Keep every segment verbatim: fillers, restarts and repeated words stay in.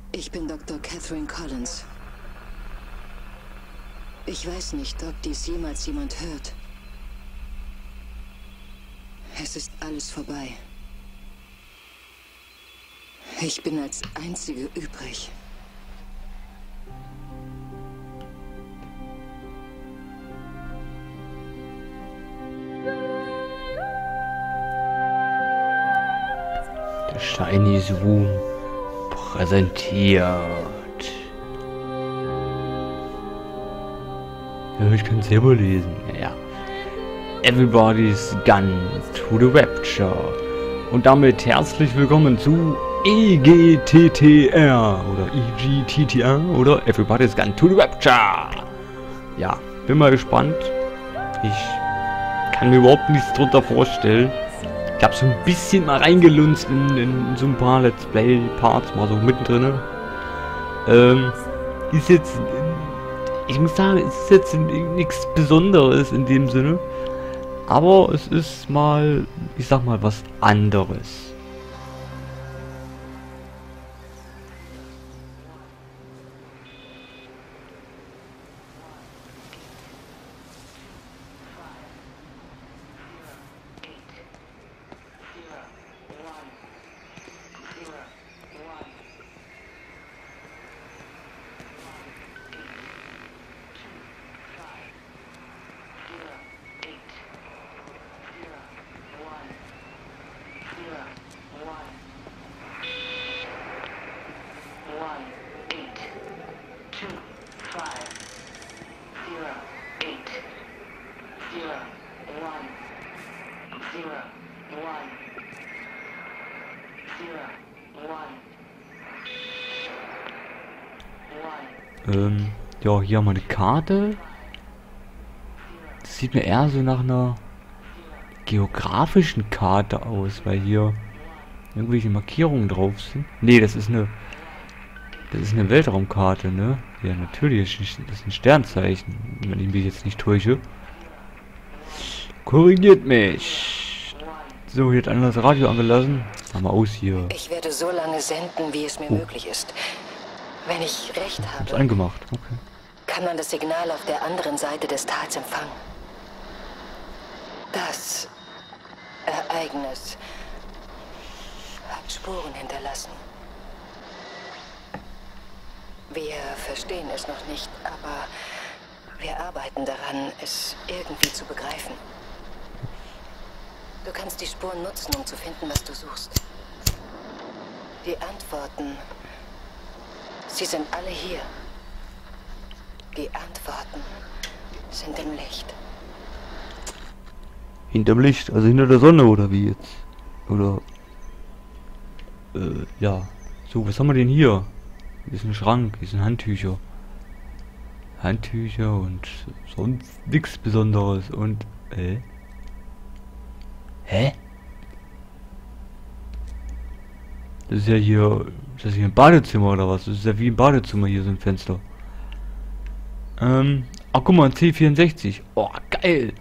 Ich bin Doktor Catherine Collins. Ich weiß nicht, ob dies jemals jemand hört. Es ist alles vorbei. Ich bin als Einzige übrig. Der Shiny Zoom präsentiert. Ja, ich kann selber lesen. Ja. Everybody's Gone to the Rapture. Und damit herzlich willkommen zu E G T T R oder E G T T R oder Everybody's Gone to the Rapture. Ja, bin mal gespannt. Ich kann mir überhaupt nichts drunter vorstellen. Ich habe so ein bisschen mal reingelunzt in, in so ein paar Let's Play Parts, mal so mittendrin. Ähm, ist jetzt, ich muss sagen, es ist jetzt nichts Besonderes in dem Sinne. Aber es ist mal, ich sag mal, was anderes. Ähm, ja, hier haben wir eine Karte. Das sieht mir eher so nach einer geografischen Karte aus, weil hier irgendwelche Markierungen drauf sind. Nee, das ist eine das ist eine Weltraumkarte, ne? Ja, natürlich, das ist ein Sternzeichen, wenn ich mich jetzt nicht täusche. Korrigiert mich. So, hier hat einer das Radio angelassen. Mach mal aus hier. Ich werde so lange senden, wie es mir Oh. möglich ist. Wenn ich recht Hab's habe, angemacht. Okay. kann man das Signal auf der anderen Seite des Tals empfangen. Das Ereignis hat Spuren hinterlassen. Wir verstehen es noch nicht, aber wir arbeiten daran, es irgendwie zu begreifen. Du kannst die Spuren nutzen, um zu finden, was du suchst. Die Antworten, sie sind alle hier. Die Antworten sind im Licht. Hinterm Licht, also hinter der Sonne oder wie jetzt? Oder äh, ja. So, was haben wir denn hier? Hier ist ein Schrank, hier sind Handtücher. Handtücher und sonst nichts Besonderes und äh? Hä? Das ist ja hier, ist das hier ein Badezimmer oder was? Das ist ja wie ein Badezimmer hier, so ein Fenster. Ähm, ach guck mal, ein C vierundsechzig. Oh, geil.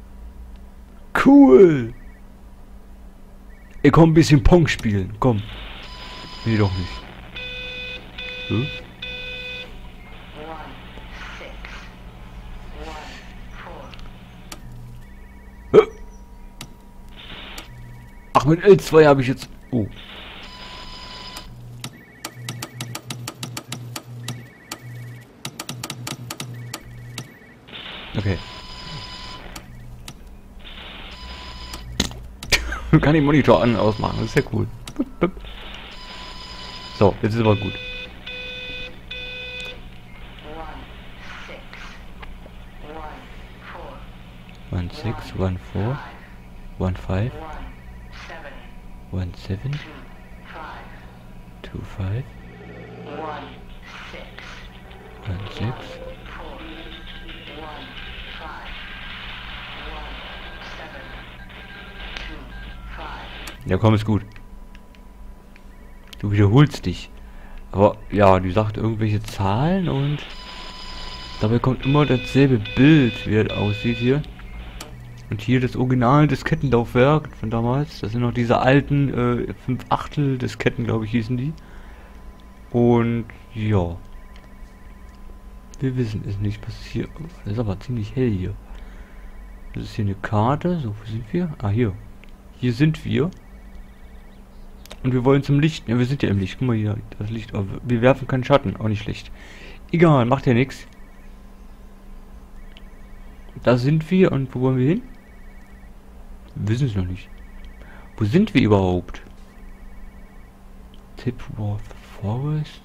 Cool. Ich komm ein bisschen Pong spielen, komm. Nee, doch nicht. Hm? Hä? Ach, mit L zwei habe ich jetzt... Oh. Okay. Kann den Monitor an ausmachen, das ist ja cool. So, jetzt ist aber gut. One six, one four, one five, one seven, two five, one six. Ja, komm, ist gut. Du wiederholst dich. Aber ja, die sagt irgendwelche Zahlen und dabei kommt immer dasselbe Bild, wie es aussieht hier. Und hier das Original Diskettenlaufwerk von damals. Das sind noch diese alten äh, fünf Achtel Disketten, glaube ich, hießen die. Und ja. Wir wissen es nicht, was ist hier. Das ist aber ziemlich hell hier. Das ist hier eine Karte. So, wo sind wir? Ah, hier. Hier sind wir. Und wir wollen zum Licht. Ja, wir sind ja im Licht. Guck mal hier, das Licht. Aber wir werfen keinen Schatten. Auch nicht schlecht. Egal, macht ja nichts. Da sind wir. Und wo wollen wir hin? Wir wissen es noch nicht. Wo sind wir überhaupt? Tipworth Forest.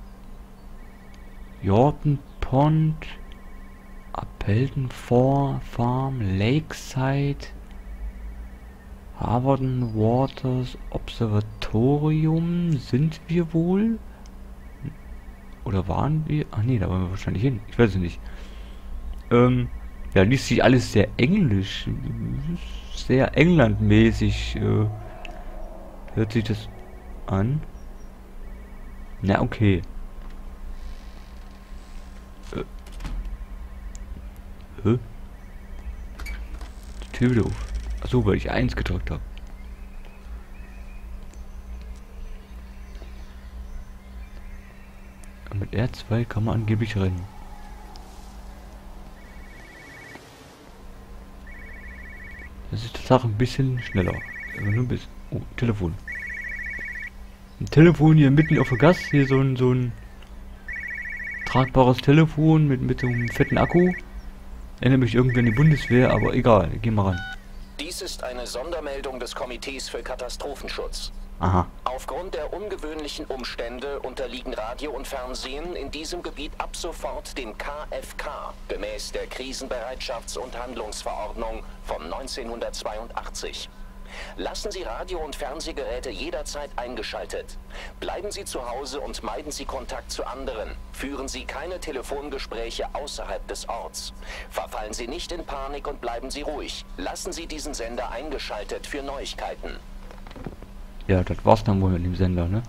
Yorton Pond. Appleton Farm. Lakeside. Haverton Waters Observatorium. Sind wir wohl? Oder waren wir? Ach nee, da wollen wir wahrscheinlich hin. Ich weiß es nicht. Ähm, ja, liest sich alles sehr englisch. Sehr englandmäßig. Äh, hört sich das an. Na, okay. Äh. Hä? Die Tür wieder auf. Achso, weil ich eins gedrückt habe. Mit R zwei kann man angeblich rennen. Das ist Tatsache ein bisschen schneller. Aber nur ein bisschen. Oh, Telefon. Ein Telefon hier mitten auf der Gas. Hier so ein so ein tragbares Telefon mit, mit so einem fetten Akku. Erinnert mich irgendwie an die Bundeswehr, aber egal, geh mal ran. Dies ist eine Sondermeldung des Komitees für Katastrophenschutz. Aha. Aufgrund der ungewöhnlichen Umstände unterliegen Radio und Fernsehen in diesem Gebiet ab sofort dem K F K, gemäß der Krisenbereitschafts- und Handlungsverordnung von neunzehnhundertzweiundachtzig. Lassen Sie Radio- und Fernsehgeräte jederzeit eingeschaltet. Bleiben Sie zu Hause und meiden Sie Kontakt zu anderen. Führen Sie keine Telefongespräche außerhalb des Orts. Verfallen Sie nicht in Panik und bleiben Sie ruhig. Lassen Sie diesen Sender eingeschaltet für Neuigkeiten. Ja, das war's dann wohl mit dem Sender, ne?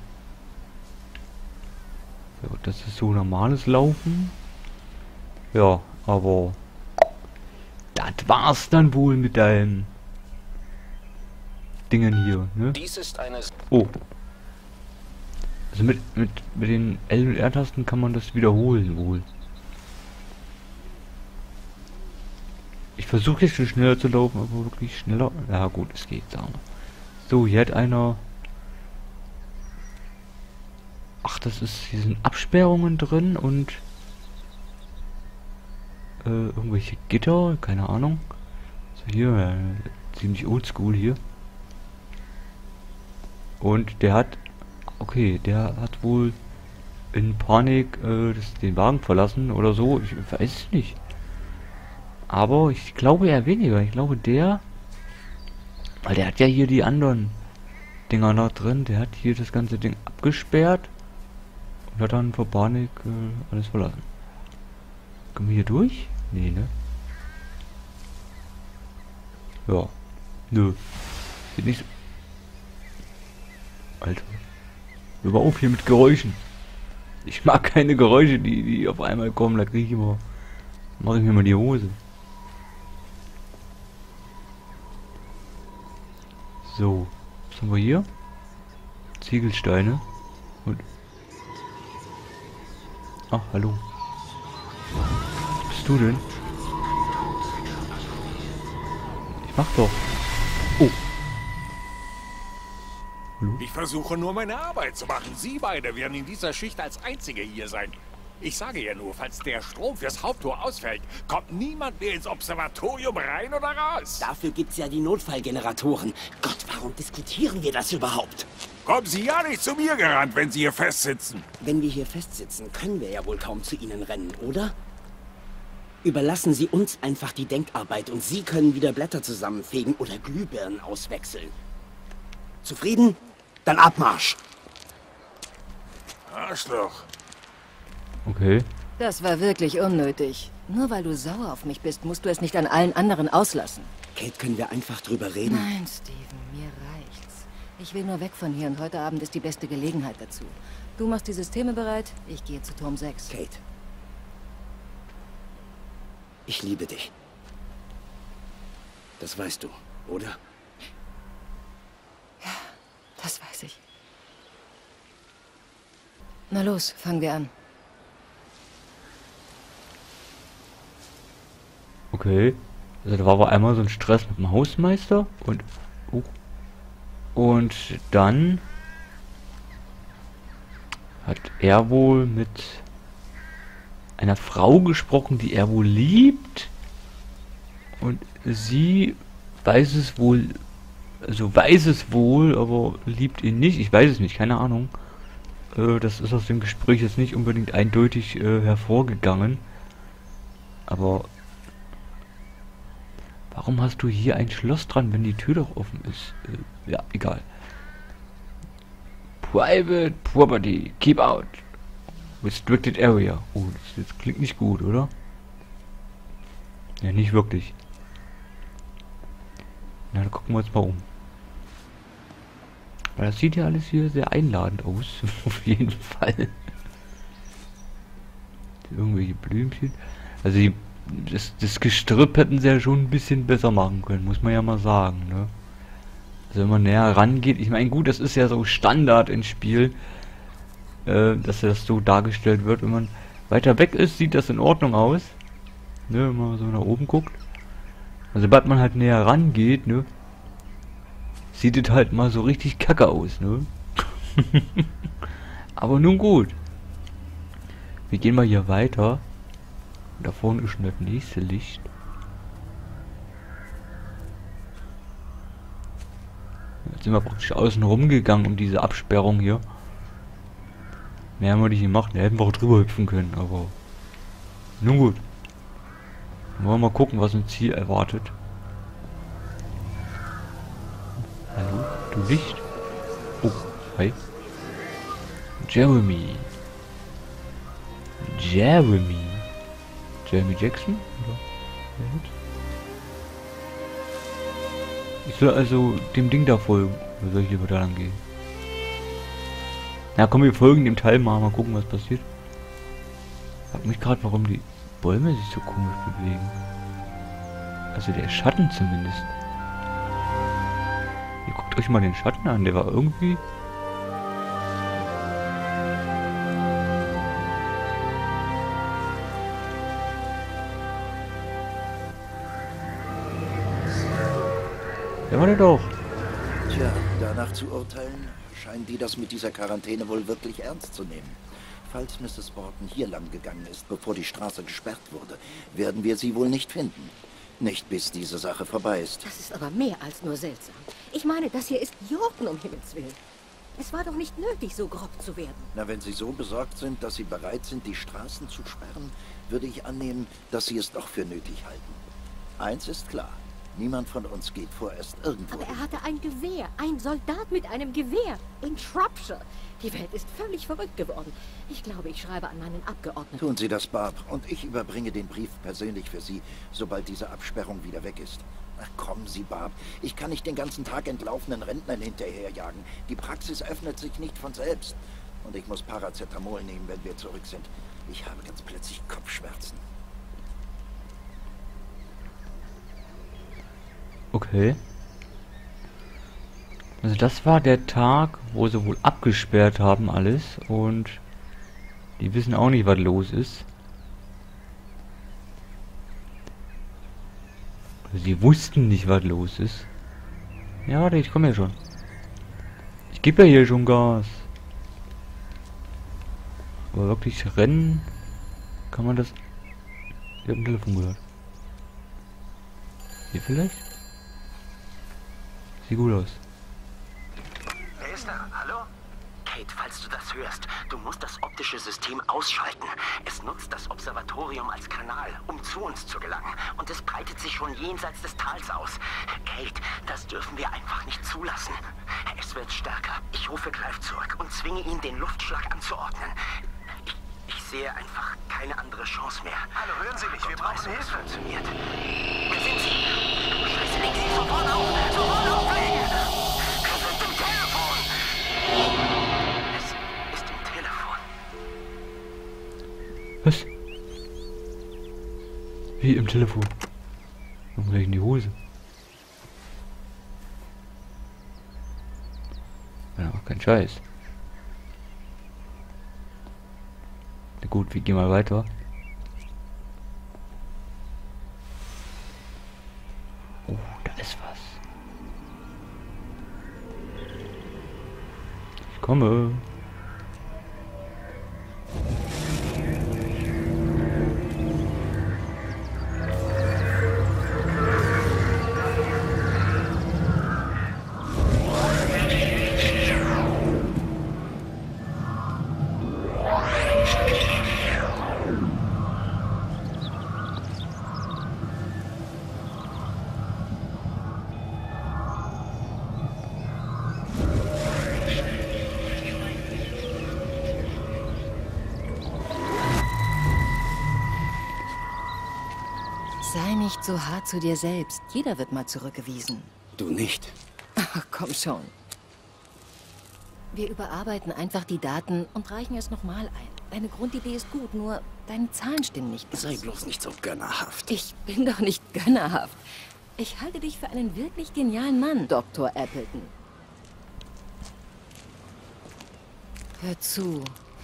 Ja, das ist so normales Laufen. Ja, aber das war's dann wohl mit deinem Dingen hier, ne? Dies ist eine... Oh. Also mit, mit, mit den L- und R-Tasten kann man das wiederholen wohl. Ich versuche jetzt schon schneller zu laufen, aber wirklich schneller. Ja gut, es geht, sagen wir. So, hier hat einer... Ach, das ist... Hier sind Absperrungen drin und... Äh, irgendwelche Gitter, keine Ahnung. So, hier, äh, ziemlich oldschool hier. Und der hat... Okay, der hat wohl in Panik äh, das, den Wagen verlassen oder so. Ich weiß es nicht. Aber ich glaube eher weniger. Ich glaube der... Weil der hat ja hier die anderen Dinger noch drin. Der hat hier das ganze Ding abgesperrt. Und hat dann vor Panik äh, alles verlassen. Kommen wir hier durch? Nee, ne? Ja. Nö. Sieht nicht so... Alter. Hör mal auf hier mit Geräuschen. Ich mag keine Geräusche, die, die auf einmal kommen. Da kriege ich immer... Mache ich mir mal die Hose. So. Was haben wir hier? Ziegelsteine. Und... Ach, hallo. Was bist du denn? Ich mach doch. Oh. Hallo? Ich versuche nur meine Arbeit zu machen. Sie beide werden in dieser Schicht als Einzige hier sein. Ich sage ja nur, falls der Strom fürs Haupttor ausfällt, kommt niemand mehr ins Observatorium rein oder raus. Dafür gibt's ja die Notfallgeneratoren. Gott, warum diskutieren wir das überhaupt? Kommen Sie ja nicht zu mir gerannt, wenn Sie hier festsitzen. Wenn wir hier festsitzen, können wir ja wohl kaum zu Ihnen rennen, oder? Überlassen Sie uns einfach die Denkarbeit und Sie können wieder Blätter zusammenfegen oder Glühbirnen auswechseln. Zufrieden? Dann Abmarsch! Arschloch. Okay. Das war wirklich unnötig. Nur weil du sauer auf mich bist, musst du es nicht an allen anderen auslassen. Kate, können wir einfach drüber reden? Nein, Steven, mir reicht's. Ich will nur weg von hier und heute Abend ist die beste Gelegenheit dazu. Du machst die Systeme bereit, ich gehe zu Turm sechs. Kate. Ich liebe dich. Das weißt du, oder? Das weiß ich. Na los, fangen wir an. Okay. Also da war aber einmal so ein Stress mit dem Hausmeister und... Oh. Und dann... hat er wohl mit einer Frau gesprochen, die er wohl liebt. Und sie weiß es wohl... Also weiß es wohl, aber liebt ihn nicht. Ich weiß es nicht, keine Ahnung. Äh, das ist aus dem Gespräch jetzt nicht unbedingt eindeutig äh, hervorgegangen. Aber... warum hast du hier ein Schloss dran, wenn die Tür doch offen ist? Äh, ja, egal. Private Property. Keep out. Restricted Area. Oh, das, das klingt nicht gut, oder? Ja, nicht wirklich. Na, dann gucken wir uns mal um. Weil das sieht ja alles hier sehr einladend aus. Auf jeden Fall. Irgendwelche Blümchen. Also die, das, das Gestrüpp hätten sie ja schon ein bisschen besser machen können, muss man ja mal sagen, ne? Also wenn man näher rangeht, ich meine gut, das ist ja so Standard im Spiel, äh, dass das so dargestellt wird. Wenn man weiter weg ist, sieht das in Ordnung aus. Ne, wenn man so nach oben guckt. Also sobald man halt näher rangeht, ne, sieht es halt mal so richtig kacke aus, ne? Aber nun gut. Wir gehen mal hier weiter. Da vorne ist schon das nächste Licht. Jetzt sind wir praktisch außen rumgegangen um diese Absperrung hier. Mehr haben wir nicht gemacht. Da hätten wir auch drüber hüpfen können, aber... nun gut. Wollen wir mal gucken, was uns hier erwartet. Hallo, du Licht? Oh, hi. Jeremy. Jeremy. Jeremy Jackson? Oder? Ich soll also dem Ding da folgen. Oder soll ich lieber da lang gehen? Na komm, wir folgen dem Teil mal. Mal gucken, was passiert. Ich frag mich gerade, warum die Bäume sich so komisch bewegen. Also der Schatten zumindest. Ihr guckt euch mal den Schatten an. Der war irgendwie... Der war der doch. Tja, danach zu urteilen, scheinen die das mit dieser Quarantäne wohl wirklich ernst zu nehmen. Falls Misses Borton hier lang gegangen ist, bevor die Straße gesperrt wurde, werden wir sie wohl nicht finden. Nicht bis diese Sache vorbei ist. Das ist aber mehr als nur seltsam. Ich meine, das hier ist Jordan, um Himmels Willen. Es war doch nicht nötig, so grob zu werden. Na, wenn Sie so besorgt sind, dass Sie bereit sind, die Straßen zu sperren, würde ich annehmen, dass Sie es doch für nötig halten. Eins ist klar. Niemand von uns geht vorerst irgendwo. Aber er hatte ein Gewehr. Ein Soldat mit einem Gewehr. In Shropshire. Die Welt ist völlig verrückt geworden. Ich glaube, ich schreibe an meinen Abgeordneten. Tun Sie das, Barb. Und ich überbringe den Brief persönlich für Sie, sobald diese Absperrung wieder weg ist. Ach, kommen Sie, Barb. Ich kann nicht den ganzen Tag entlaufenen Rentnern hinterherjagen. Die Praxis öffnet sich nicht von selbst. Und ich muss Paracetamol nehmen, wenn wir zurück sind. Ich habe ganz plötzlich Kopfschmerzen. Okay. Also das war der Tag, wo sie wohl abgesperrt haben alles und die wissen auch nicht, was los ist. Sie wussten nicht, was los ist. Ja, warte, ich komme ja schon. Ich gebe ja hier schon Gas. Aber wirklich rennen kann man das... Ich habe ein Telefon gehört. Hier vielleicht? Sieht gut aus. Wer ist da? Hallo? Kate, falls du das hörst, du musst das optische System ausschalten. Es nutzt das Observatorium als Kanal, um zu uns zu gelangen. Und es breitet sich schon jenseits des Tals aus. Kate, das dürfen wir einfach nicht zulassen. Es wird stärker. Ich rufe Clive zurück und zwinge ihn, den Luftschlag anzuordnen. Ich, ich sehe einfach keine andere Chance mehr. Hallo, hören Sie mich, wir brauchen Hilfe. Funktioniert. Wer sind Sie? Scheiße, legen Sie sofort auf! Sofort auflegen! Wir sind im Telefon! Es ist im Telefon. Was? Wie im Telefon? Warum gleich in die Hose? Ja, kein Scheiß. gut, wir gehen mal weiter. Oh, da ist was. Ich komme. Sei nicht so hart zu dir selbst. Jeder wird mal zurückgewiesen. Du nicht. Ach, komm schon. Wir überarbeiten einfach die Daten und reichen es nochmal ein. Deine Grundidee ist gut, nur deine Zahlen stimmen nicht ganz. Sei bloß nicht so gönnerhaft. Ich bin doch nicht gönnerhaft. Ich halte dich für einen wirklich genialen Mann, Doktor Appleton. Hör zu.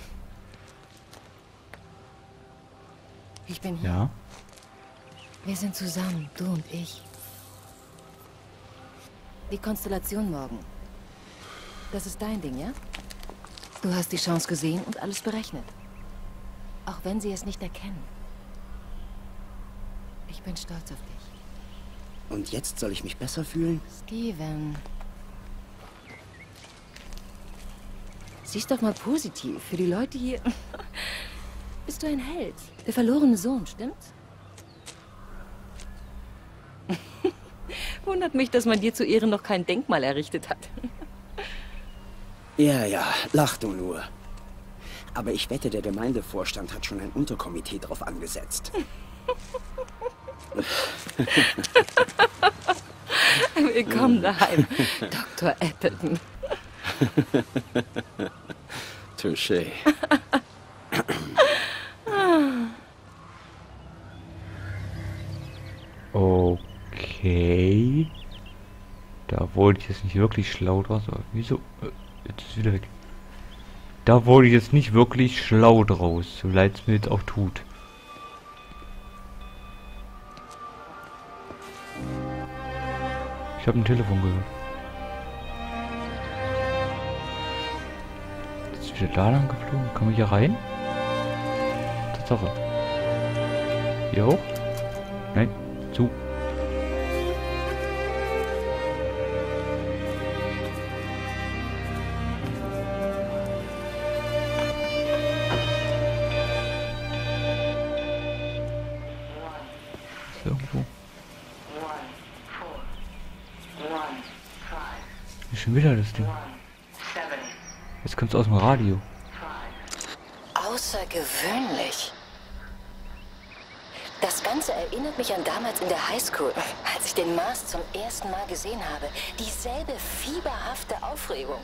Ich bin hier. Ja. Wir sind zusammen, du und ich. Die Konstellation morgen. Das ist dein Ding, ja? Du hast die Chance gesehen und alles berechnet. Auch wenn sie es nicht erkennen. Ich bin stolz auf dich. Und jetzt soll ich mich besser fühlen? Steven. Sieh's doch mal positiv. Für die Leute hier bist du ein Held. Der verlorene Sohn, stimmt's? Wundert mich, dass man dir zu Ehren noch kein Denkmal errichtet hat. Ja, ja, lach du nur. Aber ich wette, der Gemeindevorstand hat schon ein Unterkomitee drauf angesetzt. Willkommen daheim, Doktor Appleton. Touché. Okay. Da wurde ich jetzt nicht wirklich schlau draus. Aber wieso? Jetzt ist es wieder weg. Da wurde ich jetzt nicht wirklich schlau draus. So leid es mir jetzt auch tut. Ich habe ein Telefon gehört. Jetzt ist wieder da lang geflogen. Kann man hier rein? Tatsache. Hier hoch? Nein. Zu. Ist irgendwo. Ist schon wieder das Ding. Jetzt kommt's aus dem Radio. Außergewöhnlich. Das Ganze erinnert mich an damals in der Highschool, als ich den Mars zum ersten Mal gesehen habe. Dieselbe fieberhafte Aufregung.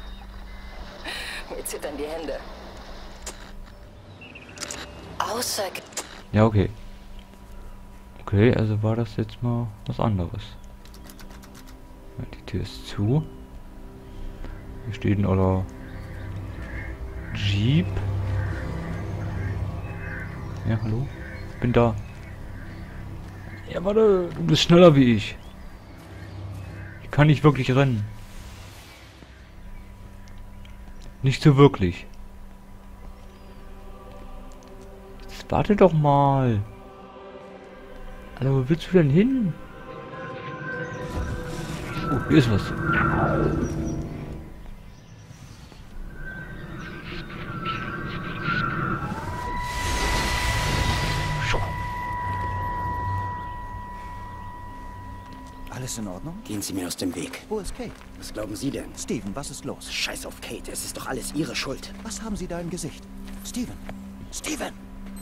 Mir zittern die Hände. Außerge... Ja, okay. Okay, also war das jetzt mal was anderes. Ja, die Tür ist zu. Hier steht ein oller Jeep. Ja, hallo? Bin da. Ja, warte, du bist schneller wie ich. Ich kann nicht wirklich rennen. Nicht so wirklich. Jetzt warte doch mal. Alter, wo willst du denn hin? Oh, hier ist was. Alles in Ordnung? Gehen Sie mir aus dem Weg. Wo ist Kate? Was glauben Sie denn? Steven, was ist los? Scheiß auf Kate, es ist doch alles Ihre Schuld. Was haben Sie da im Gesicht? Steven! Steven!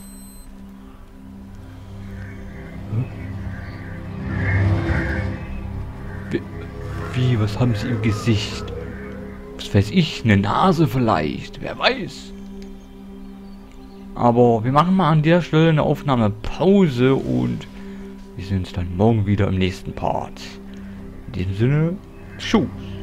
Wie, wie, was haben sie im Gesicht? Was weiß ich, eine Nase vielleicht, wer weiß. Aber wir machen mal an der Stelle eine Aufnahmepause und wir sehen uns dann morgen wieder im nächsten Part. In diesem Sinne, tschüss.